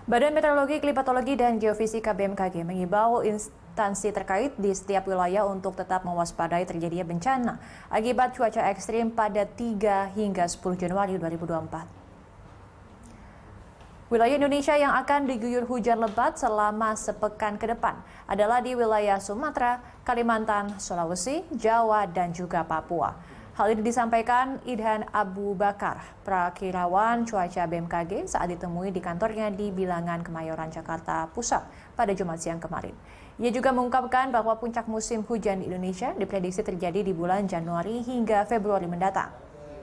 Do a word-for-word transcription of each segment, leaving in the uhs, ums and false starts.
Badan Meteorologi, Klimatologi, dan Geofisika B M K G mengimbau instansi terkait di setiap wilayah untuk tetap mewaspadai terjadinya bencana akibat cuaca ekstrim pada tiga hingga sepuluh Januari dua ribu dua puluh empat. Wilayah Indonesia yang akan diguyur hujan lebat selama sepekan ke depan adalah di wilayah Sumatera, Kalimantan, Sulawesi, Jawa, dan juga Papua. Hal ini disampaikan Idhan Abu Bakar, Prakirawan Cuaca B M K G saat ditemui di kantornya di Bilangan, Kemayoran, Jakarta Pusat pada Jumat siang kemarin. Ia juga mengungkapkan bahwa puncak musim hujan di Indonesia diprediksi terjadi di bulan Januari hingga Februari mendatang.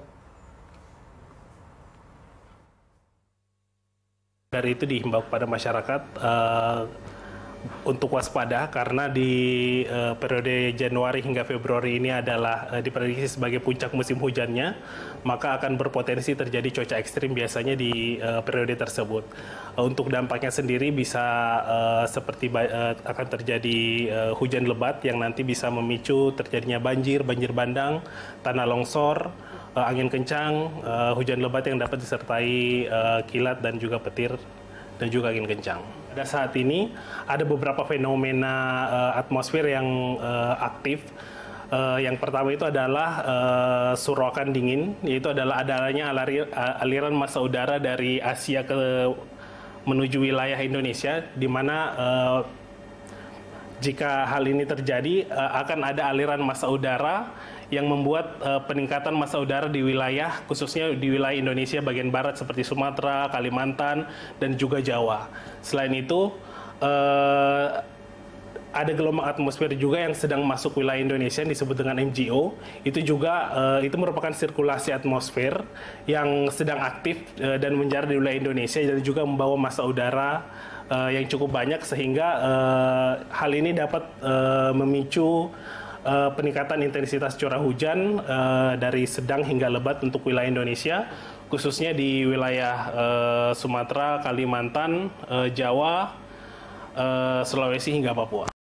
Dari itu dihimbau kepada masyarakat uh, untuk waspada karena di uh, periode Januari hingga Februari ini adalah uh, diprediksi sebagai puncak musim hujannya, maka akan berpotensi terjadi cuaca ekstrim biasanya di uh, periode tersebut. Uh, untuk dampaknya sendiri bisa uh, seperti uh, akan terjadi uh, hujan lebat yang nanti bisa memicu terjadinya banjir, banjir bandang, tanah longsor, Uh, angin kencang, uh, hujan lebat yang dapat disertai uh, kilat dan juga petir dan juga angin kencang. Pada saat ini ada beberapa fenomena uh, atmosfer yang uh, aktif. Uh, yang pertama itu adalah uh, surakan dingin, yaitu adalah adanya aliran massa udara dari Asia ke menuju wilayah Indonesia, di mana uh, jika hal ini terjadi uh, akan ada aliran massa udara yang membuat uh, peningkatan massa udara di wilayah, khususnya di wilayah Indonesia bagian barat seperti Sumatera, Kalimantan, dan juga Jawa. Selain itu, uh, ada gelombang atmosfer juga yang sedang masuk wilayah Indonesia yang disebut dengan M G O. Itu juga uh, itu merupakan sirkulasi atmosfer yang sedang aktif uh, dan menjalar di wilayah Indonesia dan juga membawa massa udara uh, yang cukup banyak sehingga uh, hal ini dapat uh, memicu Uh, peningkatan intensitas curah hujan uh, dari sedang hingga lebat untuk wilayah Indonesia, khususnya di wilayah uh, Sumatera, Kalimantan, uh, Jawa, uh, Sulawesi hingga Papua.